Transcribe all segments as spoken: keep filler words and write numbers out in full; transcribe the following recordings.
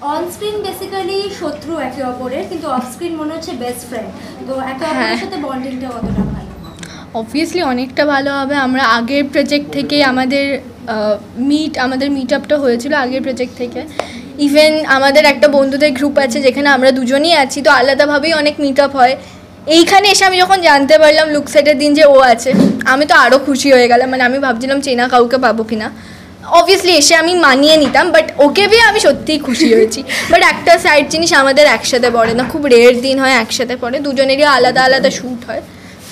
On screen basically শত্রু একে অপরের, কিন্তু অফ স্ক্রিন মনে হচ্ছে বেস্ট ফ্রেন্ড। তো একে অপরের সাথে বন্ডিংটা কতটা ভালো? অবভিয়াসলি অনেকটা ভালো হবে। আমরা আগের প্রজেক্ট থেকে আমাদের মিট আমাদের মিট আপটা হয়েছিল আগের প্রজেক্ট থেকে। ইভেন আমাদের একটা বন্ধুদের গ্রুপ আছে যেখানে আমরা দুজনই আছি, তো আলাদাভাবেই অনেক মিট আপ হয়। এইখানে এসে আমি যখন জানতে পারলাম লুকসেটের দিন যে ও আছে, আমি তো আরও খুশি হয়ে গেলাম। মানে আমি ভাবছিলাম চেনা কাউকে পাবো কিনা, অবভিয়াসলি এসে আমি মানিয়ে নিতাম, বাট ওকে পেয়ে আমি সত্যিই খুশি হয়েছি। বাট একটা সাইড জিনিস আমাদের একসাথে পড়ে না, খুব রেয়ার দিন হয় একসাথে পড়ে, দুজনেরই আলাদা আলাদা শ্যুট হয়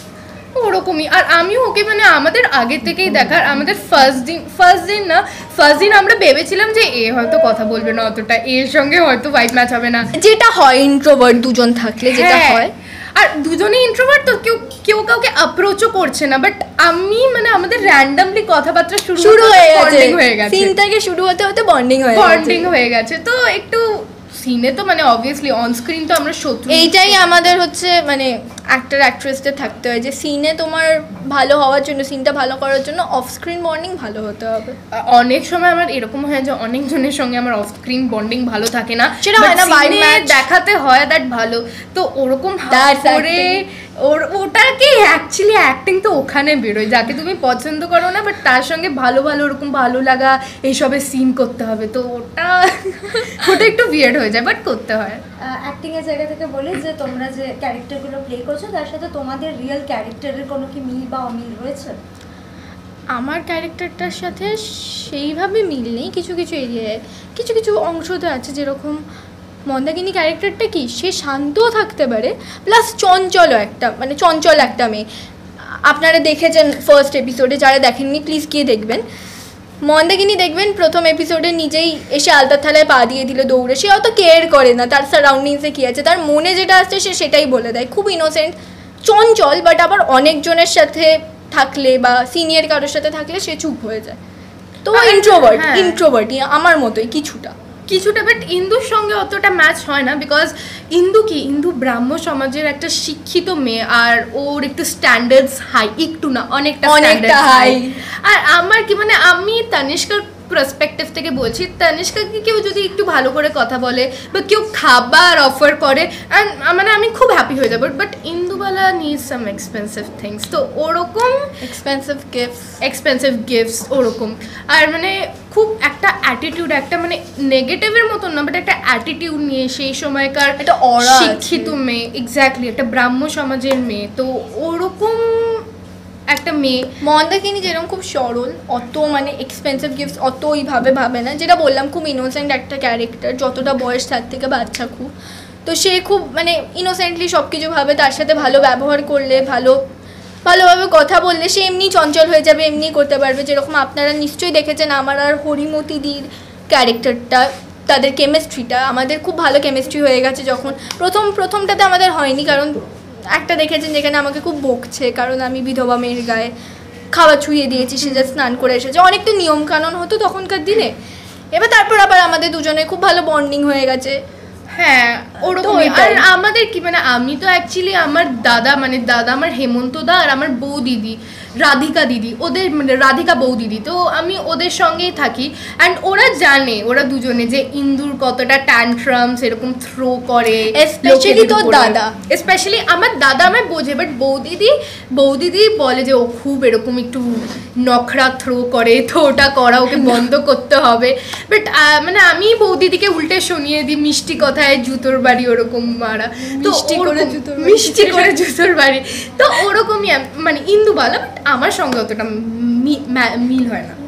ওরকমই। আর আমিও ওকে মানে আমাদের আগে থেকেই দেখার, আমাদের ফার্স্ট দিন ফার্স্ট দিন না ফার্স্ট দিন আমরা ভেবেছিলাম যে এ হয়তো কথা বলবে না অতটা, এর সঙ্গে হয়তো ভাইব ম্যাচ হবে না, যেটা হয় ইন্ট্রোভার্ট দুজন থাকলে যেটা হয়। আর দুজনেই ইন্ট্রোভার্ট, তো কেউ কেউ কাউকে অ্যাপ্রোচও করছে না। বাট আমি মানে আমাদের র্যান্ডামলি কথাবার্তা শুরু শুরু হয়ে গেছে, হয়ে গেছে সিন থেকে শুরু হতে হতে বন্ডিং হয়ে গেছে বন্ডিং হয়ে গেছে তো একটু সিনে তো মানে অবভিয়াসলি অন স্ক্রিন তো আমরা শত্রু। এইটাই আমাদের হচ্ছে মানে অ্যাক্টর অ্যাক্ট্রেসদের থাকতে হয় যে সিনে তোমার ভালো হওয়ার জন্য, সিনটা ভালো করার জন্য অফ স্ক্রিন বন্ডিং ভালো হতে হবে। অনেক সময় আমার এরকম হয় যে অনেকজনের সঙ্গে আমার অফ স্ক্রিন বন্ডিং ভালো থাকে না, সেটা হয় না বাই ম্যাচ দেখাতে হয় দ্যাট ভালো। তো ওরকম করে ওর ওটাকে অ্যাকচুয়ালি অ্যাক্টিং তো ওখানে বেরোয়, যাকে তুমি পছন্দ করো না বাট তার সঙ্গে ভালো ভালো ওরকম ভালো লাগা এইসবের সিন করতে হবে, তো ওটা ওটা একটু উইয়ার্ড হয়ে যায় বাট করতে হয়। অ্যাক্টিং এর জায়গা থেকে বলি যে তোমরা যে ক্যারেক্টারগুলো প্লে করছো তার সাথে তোমাদের রিয়েল ক্যারেক্টারের কোনো কি মিল বা অমিল রয়েছে? আমার ক্যারেক্টারটার সাথে সেইভাবে মিল নেই, কিছু কিছু এরিয়ায় কিছু কিছু অংশতে আছে। যেরকম মন্দাকিনী ক্যারেক্টারটা কি, সে শান্তও থাকতে পারে প্লাস চঞ্চলও একটা, মানে চঞ্চল একটা মেয়ে। আপনারা দেখেছেন ফার্স্ট এপিসোডে, যারা দেখেননি প্লিজ গিয়ে দেখবেন। মন্দাকিনী দেখবেন প্রথম এপিসোডে নিজেই এসে আলতার থালায় পা দিয়ে দিল দৌড়ে, সে অত কেয়ার করে না তার সারাউন্ডিংসে কী আছে, তার মনে যেটা আসছে সে সেটাই বলে দেয়, খুব ইনোসেন্ট চঞ্চল। বাট আবার অনেকজনের সাথে থাকলে বা সিনিয়র কারোর সাথে থাকলে সে চুপ হয়ে যায়। তো ইন্ট্রোভার্ট ইন্ট্রোভার্টই আমার মতোই কিছুটা কিছুটা বাট ইন্দুর সঙ্গে অতটা ম্যাচ হয় না, বিকজ ইন্দু কি ইন্দু ব্রাহ্ম সমাজের একটা শিক্ষিত মেয়ে, আর ওর একটু স্ট্যান্ডার্ডস হাই, একটু না অনেকটা অনেকটা হাই। আর আমার কি মানে আমি তানিষ্কার পার্সপেক্টিভ থেকে বলছি, তানিষ্কাকে কেউ যদি একটু ভালো করে কথা বলে বা কেউ খাবার অফার করে মানে আমি খুব হ্যাপি হয়ে যাবো। But Indubala needs some expensive things, তো ওরকম এক্সপেন্সিভ গিফটস এক্সপেন্সিভ গিফটস ওরকম। আর মানে খুব একটা অ্যাটিটিউড, একটা মানে নেগেটিভের মতন না বাট একটা অ্যাটিটিউড নিয়ে সেই সময়কার একটা অরা শিক্ষিত মেয়ে, এক্স্যাক্টলি একটা ব্রাহ্ম সমাজের মেয়ে, তো ওরকম একটা মেয়ে। মন্দাকিনী যেরকম খুব সরল, অত মানে এক্সপেন্সিভ গিফটস অত ওইভাবে ভাবে না, যেটা বললাম খুব ইনোসেন্ট একটা ক্যারেক্টার, যতটা বয়স তার থেকে বাচ্চা খুব, তো সে খুব মানে ইনোসেন্টলি সব কিছু ভাবে। তার সাথে ভালো ব্যবহার করলে, ভালো ভালোভাবে কথা বললে সে এমনি চঞ্চল হয়ে যাবে, এমনি করতে পারবে। যেরকম আপনারা নিশ্চয়ই দেখেছেন আমার আর হরিমতিদির ক্যারেক্টারটা, তাদের কেমিস্ট্রিটা, আমাদের খুব ভালো কেমিস্ট্রি হয়ে গেছে। যখন প্রথম প্রথমটাতে আমাদের হয়নি, কারণ একটা দেখেছেন যেখানে আমাকে খুব বকছে কারণ আমি বিধবা মেয়ের গায়ে খাবার ছুঁয়ে দিয়েছি, সে যা স্নান করে এসেছে, অনেকটা নিয়মকানুন হতো তখনকার দিনে। এবার তারপর আবার আমাদের দুজনে খুব ভালো বন্ডিং হয়ে গেছে। হ্যাঁ ওরকমই। আর আমাদের কি মানে আমি তো অ্যাকচুয়ালি আমার দাদা মানে দাদা আমার হেমন্ত দা আর আমার বউ দিদি রাধিকা দিদি, ওদের মানে রাধিকা বউ দিদি, তো আমি ওদের সঙ্গেই থাকি। অ্যান্ড ওরা জানে, ওরা দুজনে যে ইন্দুর কতটা ট্যান্ট্রামস এরকম থ্রো করে, স্পেশালি তোর দাদা, স্পেশালি আমার দাদা আমায় বোঝে। বাট বউ দিদি বউ দিদি বলে যে ও খুব এরকম একটু নখরা থ্রো করে, তো ওটা করা ওকে বন্ধ করতে হবে। বাট মানে আমি বউ দিদিকে উল্টে শুনিয়ে দিই মিষ্টি কথায় জুতোর বাড়ি ওরকম মারা, তো মিষ্টি করে জুতোর বাড়ি, তো ওরকমই মানে ইন্দুবালা। বাট আমার সঙ্গে অতটা মিল হয় না।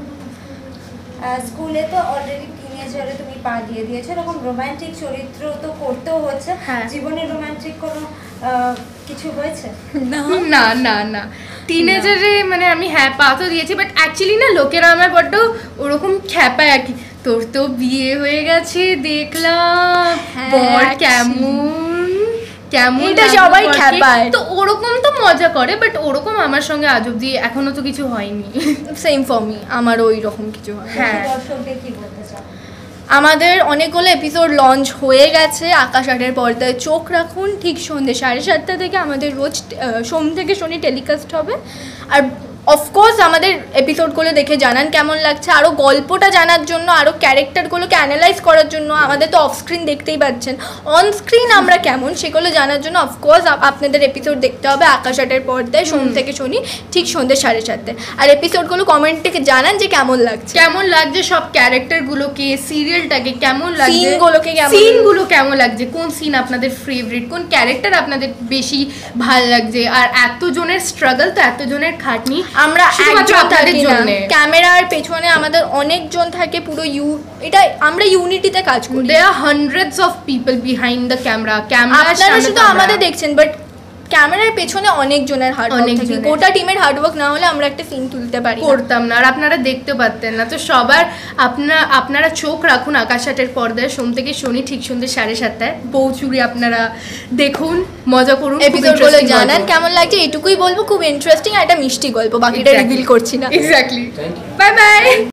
স্কুলে তো অলরেডি টিনেজারে তুমি পা দিয়ে দিয়েছো, এরকম রোমান্টিক চরিত্র তো করতেও হচ্ছে, জীবনে রোমান্টিক কোনো কিছু হয়েছে? না না না টিনেজারে মানে আমি হ্যাঁ পা তো দিয়েছি, বাট অ্যাকচুয়ালি না লোকেরা আমার বড্ড ওরকম খ্যাপায় আর কি, তোর তো বিয়ে হয়ে গেছে দেখলাম, বর কেমন কেমন সবাই খ্যাপায়, তো ওরকম তো মজা করে। বাট ওরকম আমার সঙ্গে আজ অব্দি এখনো তো কিছু হয়নি। সেম ফর মি, আমারও ওই রকম কিছু হয়। হ্যাঁ দর্শকদের কি বলতে চাও? আমাদের অনেকগুলো এপিসোড লঞ্চ হয়ে গেছে, আকাশ আটের পর্দায় চোখ রাখুন। ঠিক সন্ধ্যে সাড়ে সাতটা থেকে আমাদের রোজ সোম থেকে শনি টেলিকাস্ট হবে। আর অফকোর্স আমাদের এপিসোডগুলো দেখে জানান কেমন লাগছে, আরও গল্পটা জানার জন্য, আরও ক্যারেক্টারগুলোকে অ্যানালাইজ করার জন্য। আমাদের তো অফ স্ক্রিন দেখতেই পাচ্ছেন, অন স্ক্রিন আমরা কেমন সেগুলো জানার জন্য অফকোর্স আপনাদের এপিসোড দেখতে হবে আকাশ আটের পর্দায় সোম থেকে শনি ঠিক সন্ধ্যে সাড়ে চারটায়। আর এপিসোডগুলো কমেন্ট থেকে জানান যে কেমন লাগছে, কেমন লাগছে সব ক্যারেক্টারগুলোকে, সিরিয়ালটাকে কেমন লাগছে, সিনগুলোকে কেমন সিনগুলো কেমন লাগছে, কোন সিন আপনাদের ফেভারিট, কোন ক্যারেক্টার আপনাদের বেশি ভালো লাগছে। আর এতজনের স্ট্রাগল তো, এতজনের খাটনি, আমরা শুধুমাত্র আপনাদের জন্য। ক্যামেরার পেছনে আমাদের অনেকজন থাকে, পুরো ইউ এটা আমরা ইউনিটিতে কাজ করি। There are hundreds of people behind the camera. Camera আপনারা শুধু আমাদের দেখছেন, বাট ক্যামেরার পেছনে অনেকজনের হার্ডওয়ার্ক থাকে। গোটা টিমের হার্ডওয়ার্ক না হলে আমরা একটা সিন তুলতে পারি করতাম না, আর আপনারা দেখতে পারতেন না। তো সবার আপনারা আপনারা চোখ রাখুন আকাশ আটের পর্দায় সোম থেকে শনি ঠিক সন্ধ্যে সাড়ে সাতটায়। বউ চুরি আপনারা দেখুন, মজা করুন, এপিসোডগুলো জানান কেমন লাগছে। এটুকুই বলবো, খুব ইন্টারেস্টিং আর একটা মিষ্টি গল্প, বাকিটা রিভিল করছি না। এক্স্যাক্টলি। Bye by.